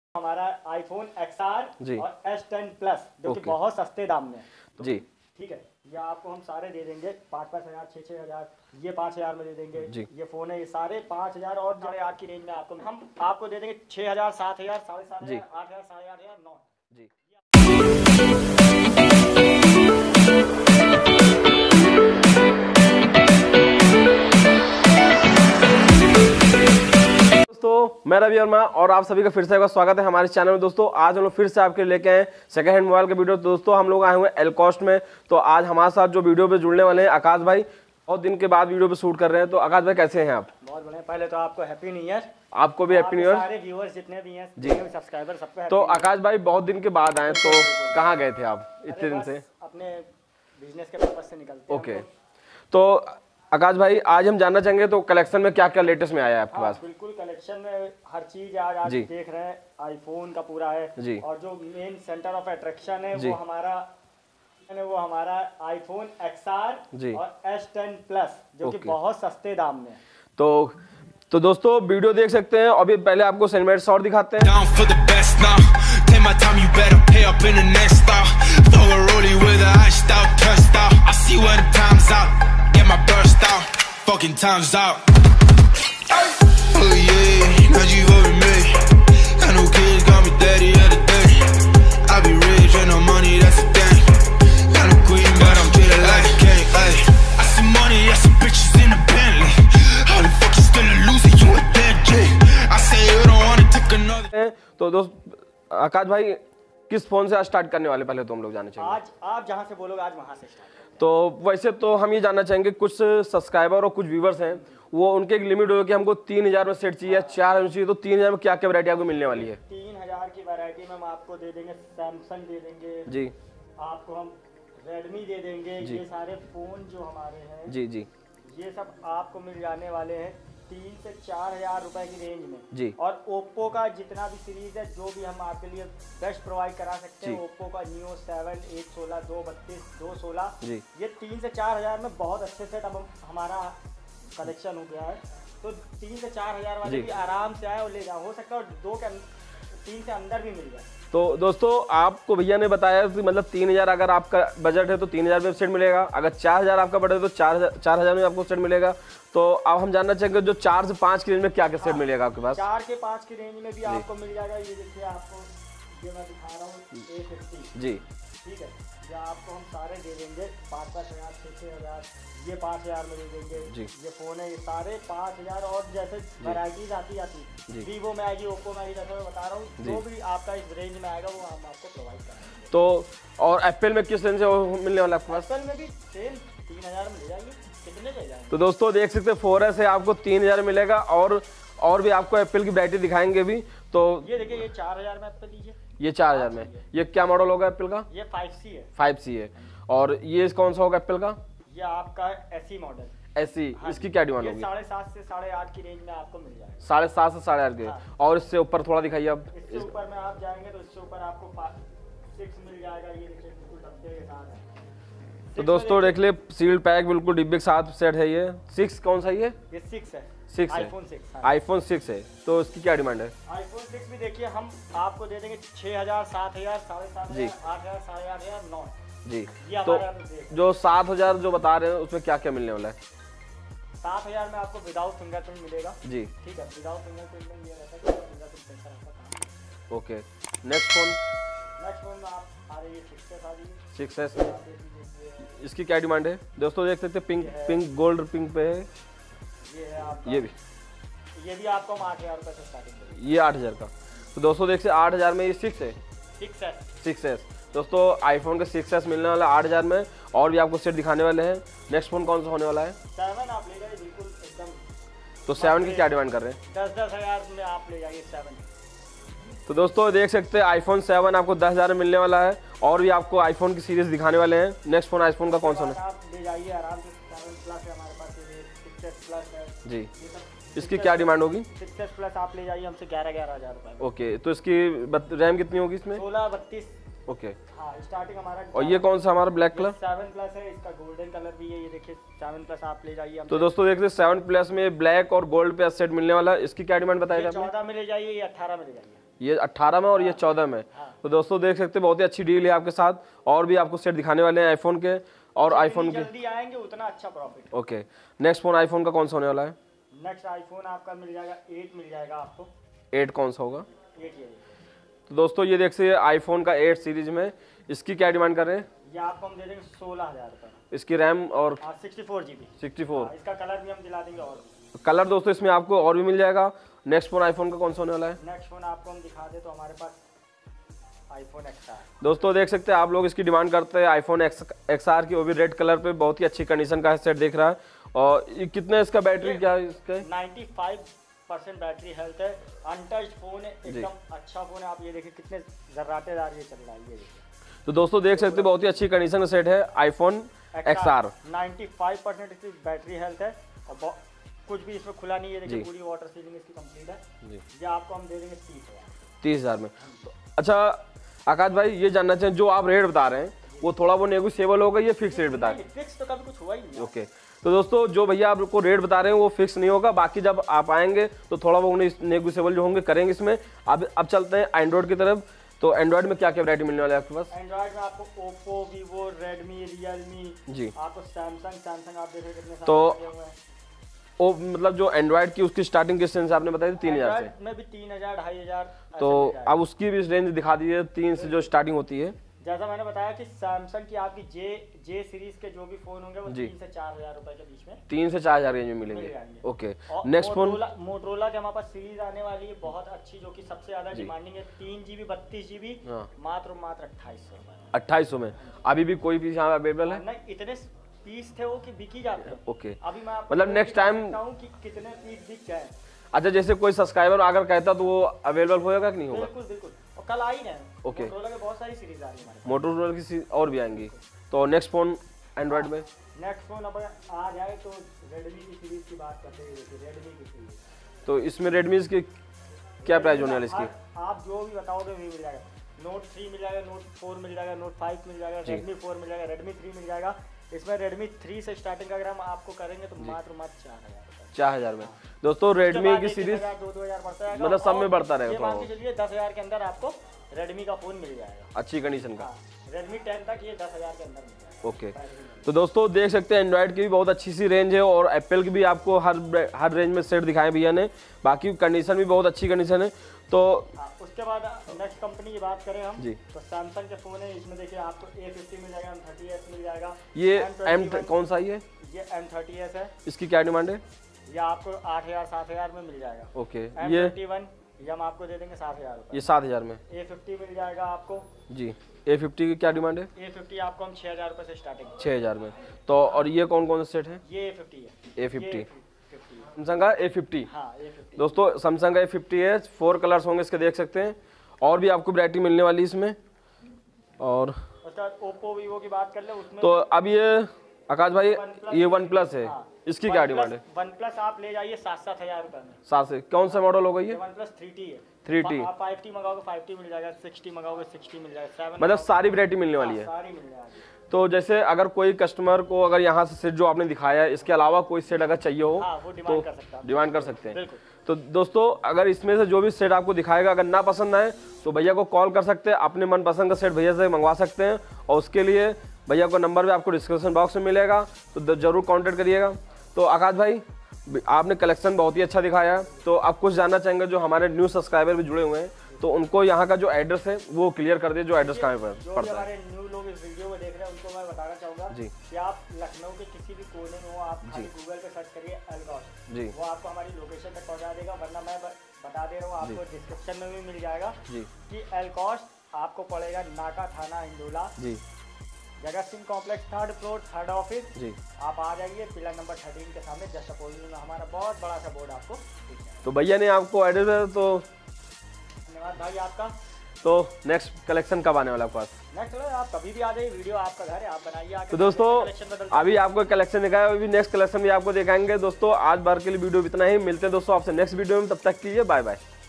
हमारा iPhone XR और S10 Plus जो कि बहुत सस्ते दाम में है जी। ठीक है, ये आपको हम सारे दे देंगे 5-5 हज़ार 6-6 हज़ार, ये 5 हज़ार में दे देंगे जी। ये फ़ोन है, ये सारे 5 हज़ार और जो यार की रेंज में हम आपको दे देंगे 6 हज़ार 7 हज़ार 7.5 हज़ार 8 हज़ार 8.5 हज़ार 9 जी। दोस्तों मैं रवि वर्मा और आप सभी का फिर से एक बार स्वागत है हमारे चैनल में। दोस्तों आज हम लोग फिर से आपके लिए लेके आए सेकंड हैंड मोबाइल का वीडियो। दोस्तों हम लोग आए हुए हैं एलकॉस्ट में। तो आज हमारे साथ जो वीडियो पे जुड़ने वाले हैं आकाश भाई, बहुत दिन के बाद वीडियो पे शूट कर रहे हैं। तो आकाश भाई कैसे हैं आप? बहुत बढ़िया। पहले तो आपको हैप्पी न्यू ईयर। आपको भी हैप्पी न्यू ईयर। सारे व्यूअर्स जितने भी हैं जी, सब्सक्राइबर सबको। तो आकाश भाई बहुत दिन के बाद आए, तो कहाँ गए थे आप इतने दिन से? अपने बिजनेस के पर्पस से निकलते हैं। ओके, तो आकाश भाई आज हम जानना चाहेंगे तो कलेक्शन में क्या क्या लेटेस्ट में आया है आपके पास? बिल्कुल, कलेक्शन में हर चीज आज देख रहे हैं, आईफोन का पूरा है जी। और जो मेन सेंटर ऑफ अट्रैक्शन है वो हमारा iPhone XR और S10 Plus जो कि बहुत सस्ते दाम में है। तो दोस्तों वीडियो देख सकते हैं। अभी पहले आपको सिनेमैटिक शॉट दिखाते हैं। Fucking time's out. Oh yeah, now you over me. Got no kids, got me daddy of the day. I be rich and no money, that's a thing. Got no queen, but I'm treated like a king. I see money, I see bitches in the Bentley. How the fuck you still a loser? You a dead J. I say you don't wanna take another. तो दोस्त आकाश भाई किस phone से start करने वाले, पहले तो हम लोग जानना चाहेंगे। आज आप जहां से बोलोगे आज वहां से स्टार्ट। तो वैसे तो हम ये जानना चाहेंगे, कुछ सब्सक्राइबर और कुछ व्यूवर्स हैं, वो उनके एक लिमिट हो कि हमको 3000 में सेट चाहिए, 4000 में चाहिए। तो 3000 में क्या क्या वैरायटी आपको मिलने वाली है? 3000 की वैरायटी में हम आपको दे देंगे सैमसंग दे देंगे जी, आपको हम रेडमी दे देंगे। ये सारे फोन जो हमारे हैं जी जी, ये सब आपको मिल जाने वाले हैं 3 से 4 हज़ार रुपए की रेंज में जी। और ओप्पो का जितना भी सीरीज है जो भी हम आपके लिए बेस्ट प्रोवाइड करा सकते हैं, ओप्पो का Neo 7, 816, 232, 216 जी। ये 3 से 4 हज़ार में बहुत अच्छे से अब हमारा कलेक्शन हो गया है। तो 3 से 4 हज़ार वाले भी आराम से आए और ले जाओ, हो सकता है 3 से अंदर भी मिल जाए। तो दोस्तों आपको भैया ने बताया कि मतलब 3000 अगर आपका बजट है तो 3000 में सेट मिलेगा, अगर 4000 आपका बजट है तो 4000 में आपको सेट मिलेगा। तो अब हम जानना चाहेंगे जो 4 से 5 की रेंज में क्या क्या सेट मिलेगा आपके पास? 4 से 5 की रेंज में भी आपको मिल जाएगा। ये देखिए आपको ये मैं दिखा रहा हूँ A50 जी, ठीक है। ये आपको हम सारे दे देंगे 5-5 हज़ार 6-6 हज़ार, ये 5 हज़ार में दे देंगे जी। ये फ़ोन है, ये सारे 5 हज़ार और जैसे वैराइटीज आती वीवो में आएगी, ओप्पो में आएगी, जैसे मैं बता रहा हूँ जो भी आपका इस रेंज में आएगा वो हम आपको प्रोवाइड करेंगे। तो और एप्पल में किस रेंज से मिलने वाला आपके पास? एप्पल में भी सेम 3000 में ले जाएंगे। कितने ले जाएंगे? तो दोस्तों देख सकते हैं 4S है आपको 3000 मिलेगा, और भी आपको एप्पल की वैरायटी दिखाएंगे भी। तो ये देखिए ये 4000 में एप्पल लीजिए, ये 4000 में। ये क्या मॉडल होगा एप्पल का? ये 5C है। 5C है। और ये कौन सा होगा एप्पल का? ये आपका SE मॉडल। SE, इसकी क्या डिमांड होगी? 7.5 से 8.5 की रेंज में आपको मिल जाएगा। 7.5 से 8.5 के। और इससे ऊपर थोड़ा दिखाइए आप। इससे ऊपर में आप जाएंगे तो इससे ऊपर आपको 6 मिल जाएगा। ये देखिए बिल्कुल डब्बे के साथ है। तो दोस्तों देख ले सील्ड पैक बिल्कुल डिब्बे के साथ सेट है। ये 6 कौन सा है? ये 6 है। 6 है, iPhone 6 है। तो इसकी क्या डिमांड है? iPhone 6 भी देखिए हम आपको दे देंगे 6000, 7000, 7500, 8000, 8500, 9 जी। तो जो 7000 जो बता रहे हैं उसमें क्या क्या मिलने वाला है? 7000 में आपको विदाउट फिंगरप्रिंट मिलेगा जी, ठीक है। विदाउट फिंगरप्रिंट में ये रहता है कि फिंगरप्रिंट सेंसर आपका काम। ओके, नेक्स्ट फोन में आप आ रही है 6S आ रही है। 6S, इसकी क्या डिमांड है? दोस्तों देख सकते हैं पिंक गोल्ड पिंक पे है। ये है आपका, ये भी आपको हम 8000 रुपये से स्टार्टिंग। ये 8000 का। तो दोस्तों देख सकते 8000 में ये 6 है, 6S। दोस्तों आईफोन का 6S मिलने वाला 8000 में। और भी आपको सेट दिखाने वाले हैं। नेक्स्ट फोन कौन सा होने वाला है? 7 आप ले जाइए बिल्कुल एकदम। तो 7 की क्या डिमांड कर रहे हैं? 10-10 हज़ार में आप ले जाइए 7। तो दोस्तों देख सकते हैं iPhone 7 आपको 10,000 में मिलने वाला है। और भी आपको आईफोन की सीरीज दिखाने वाले हैं। नेक्स्ट फोन आईफोन का कौन सा है? आप ले जाइए आराम से 7 प्लस है हमारे पास, 6S प्लस है जी। इसकी क्या डिमांड होगी? 6S प्लस आप ले जाइए हमसे 11-11 हज़ार रुपये। ओके, तो इसकी रैम कितनी होगी इसमें? 16-32। ओके, हाँ स्टार्टिंग हमारा। और ये कौन सा हमारा ब्लैक कलर? 7 प्लस है, इसका गोल्डन कलर भी है। ये देखिए 7 प्लस आप ले जाइए। तो दोस्तों देखते हैं 7 प्लस में ब्लैक और गोल्ड पे सेट मिलने वाला है। इसकी क्या डिमांड बताएगा? 14 में ले जाइए, ये 18 में ले जाइए। ये 18 में और ये 14 में। तो दोस्तों देख सकते हैं बहुत ही अच्छी डील है आपके साथ। और भी आपको सेट दिखाने वाले हैं आईफोन के और आईफोन के। जल्दी आएंगे उतना अच्छा profit. Okay, next phone iPhone का कौन सा होने वाला है? नेक्स्ट आईफोन आपका मिल जाएगा 8 मिल जाएगा आपको। 8 कौन सा होगा? 8 ये। तो दोस्तों ये देख सकते आईफोन का 8 सीरीज में, इसकी क्या डिमांड कर रहे हैं? ये आपको हम दे देंगे 16,000 रुपये। इसकी रैम और 64 GB 64। इसका कलर भी हम दिला देंगे। और कलर दोस्तों इसमें आपको और भी मिल जाएगा। नेक्स्ट फोन आईफोन का कौन सा होने वाला है? नेक्स्ट फोन आपको हम दिखा दे तो हमारे पास आईफोन XR। दोस्तों देख सकते हैं आप लोग इसकी डिमांड करते हैं आईफोन XR की, वो भी रेड कलर पे। बहुत ही अच्छी कंडीशन का सेट देख रहा है। और ये कितने इसका बैटरी क्या है इसका? 95% बैटरी हेल्थ है। अनटच्ड फोन है, एकदम अच्छा फोन है। आप ये देखिए कितने जर्राटेदार ये चल रहा है। ये देखिए तो दोस्तों देख सकते हैं बहुत ही अच्छी कंडीशन का सेट है आईफोन XR। 95% इसकी बैटरी हेल्थ है और कुछ भी इसमें खुला नहीं है। देखिए पूरी वाटर सीलिंग इसकी कंप्लीट है। ये आपको हम दे देंगे 30,000 में। तो अच्छा आकाश भाई ये जानना चाहें जो आप रेट बता रहे हैं वो थोड़ा वो नेगोशिएबल होगा, ये फिक्स रेट बता रहे हैं? फिक्स तो कभी कुछ हुआ ही नहीं। ओके, तो दोस्तों जो भैया आपको रेट बता रहे हैं वो फिक्स नहीं होगा। बाकी जब आप आएंगे तो थोड़ा वो नेगोशिएबल जो होंगे करेंगे इसमें। अब चलते हैं एंड्रॉइड की तरफ। तो एंड्रॉइड में क्या क्या वैरायटी मिलने वाला है आपके पास? एंड्रॉइड में आपको ओप्पो, वीवो, रेडमी, रियलमी जी, आपको सैमसंग आप देख रहे हैं कितने तो सारे हुए हैं। वो मतलब जो एंड्रॉइड की उसकी स्टार्टिंग किस रेंज से आपने बताई थी? 3,000 से। में भी 3,000 2,500। तो अब उसकी भी रेंज दिखा दीजिए। 3 से जो स्टार्टिंग होती है। जैसा मैंने बताया कि सैमसंग की आपकी जे सीरीज के जो भी फोन होंगे वो 3 से 4,000 रुपए के बीच में, 3 से 4,000 रेंज में मिलेंगे। ओके, नेक्स्ट फोन मोटरोला के हमारे पास सीरीज आने वाली है बहुत अच्छी, जो कि सबसे ज्यादा डिमांडिंग है। 3 GB 32 GB मात्र 2800 रुपए। 2800 में अभी भी कोई पीस यहाँ अवेलेबल है? नहीं, इतने पीस थे वो कि बिक ही जाते हैं। ओके, अभी मैं मतलब नेक्स्ट टाइम कि कितने पीस बिक जाए। अच्छा, जैसे कोई सब्सक्राइबर अगर कहता तो वो अवेलेबल होगा कि नहीं होगा? बिल्कुल बिल्कुल, और कल आ ही रहे हैं। ओके, मोटरोला के बहुत सारी सीरीज आ रही है। मोटरोला की और भी आएंगी। तो नेक्स्ट फोन एंड्रॉइड में? नेक्स्ट फोन अब आ जाए तो रेडमी की सीरीज की बात करते हैं। रेडमी की सीरीज, तो इसमें रेडमी की क्या प्राइस होने वाली इसकी? आप जो भी बताओगे वही मिल जाएगा। नोट 3 मिल जाएगा, नोट 4 मिल जाएगा, नोट 5 मिल जाएगा, रेडमी 4 मिल जाएगा, रेडमी 3 मिल जाएगा। इसमें रेडमी 3 से स्टार्टिंग अगर हम आपको करेंगे तो मात्र 4,000 में। दोस्तों रेडमी की सीरीज 2,000 बढ़ता है, मतलब सब में बढ़ता रहेगा। मान के चलिए 10,000 के अंदर आपको रेडमी का फोन मिल जाएगा अच्छी कंडीशन का। रेडमी 10 तक ये 10,000 के अंदर मिल जाएगा। ओके, तो दोस्तों देख सकते हैं एंड्रॉइड की भी बहुत अच्छी सी रेंज है और एप्पल की भी आपको हर रेंज में सेट दिखाए भैया ने। बाकी कंडीशन भी बहुत अच्छी कंडीशन है। तो उसके बाद नेक्स्ट कंपनी की बात करें हम जी, तो सैमसंग के फोन है। इसमें देखिए आपको A50 मिल जाएगा, M30s मिल जाएगा। ये कौन सा है? ये M30s है। इसकी क्या डिमांड है? ये आपको 8,000 7,000 में मिल जाएगा। ओके, M31 ये हम आपको दे देंगे 7,000 रुपये। ये 7,000 में। A50 मिल जाएगा आपको जी। A50 की क्या डिमांड है? A50 आपको हम 6,000 रुपये से स्टार्टिंग 6,000 में। तो और ये कौन कौन सा सेट है? ये A50 है। A50 सैमसंग का A50। हाँ, A50 दोस्तों सैमसंग का A50 है। 4 कलर्स होंगे इसके, देख सकते हैं। और भी आपको वैरायटी मिलने वाली इसमें। और ओप्पो वीवो की बात कर ले उसमें तो अब ये आकाश भाई ये OnePlus है। इसकी क्या डिमांड है? OnePlus आप ले जाइए 7,000 रुपये में। 7 से कौन सा मॉडल होगा ये? OnePlus 3T है। 3T आप 5T मंगाओगे 5T मिल जाएगा, 6T मंगाओगे 6T मिल जाएगा, 7 मतलब सारी वैरायटी मिलने वाली है। सारी मिल जाएगी। तो जैसे अगर कोई कस्टमर को अगर यहाँ से सेट जो आपने दिखाया है इसके अलावा कोई सेट अगर चाहिए हो वो तो डिमांड कर सकते हैं। तो दोस्तों अगर इसमें से जो भी सेट आपको दिखाएगा अगर ना पसंद आए तो भैया को कॉल कर सकते हैं, अपने मनपसंद का सेट भैया से मंगवा सकते हैं। और उसके लिए भैया का नंबर भी आपको डिस्क्रिप्शन बॉक्स में मिलेगा, तो ज़रूर कॉन्टैक्ट करिएगा। तो आकाश भाई आपने कलेक्शन बहुत ही अच्छा दिखाया है। तो आप कुछ जानना चाहेंगे जो हमारे न्यू सब्सक्राइबर भी जुड़े हुए हैं तो उनको यहाँ का जो एड्रेस है वो क्लियर कर दिए, जो एड्रेस कहाँ पर पड़ता है। हमारे न्यू लोग इस वीडियो में देख रहे हैं उनको मैं बताना चाहूँगा जी कि आप लखनऊ के किसी भी कोने में हो, आप गूगल पे सर्च करिए एलकॉस्ट जी, वो आपको हमारी लोकेशन तक पहुँचा देगा। वरना मैं बता दे रहा हूँ आपको डिस्क्रिप्शन में भी मिल जाएगा जी कि एलकॉस्ट आपको पड़ेगा नाका थाना Hindola ji, Jagat Singh complex 3rd floor 3rd office जी। आप आ जाइए पिलर नंबर 13 के सामने जस्ट अपोजिट में हमारा बहुत बड़ा सा बोर्ड आपको। तो भैया ने आपको एड्रेस है तो धन्यवाद भाई आपका। तो नेक्स्ट कलेक्शन कब आने वाला है आपके पास? नेक्स्ट आप कभी भी आ जाइए, वीडियो आपका घर है, आप बनाइए। तो दोस्तों अभी आपको कलेक्शन दिखाया, अभी नेक्स्ट कलेक्शन भी आपको दिखाएंगे। दोस्तों आज बार के लिए वीडियो इतना ही, मिलते हैं दोस्तों आपसे नेक्स्ट वीडियो में, तब तक के लिए बाय बाय।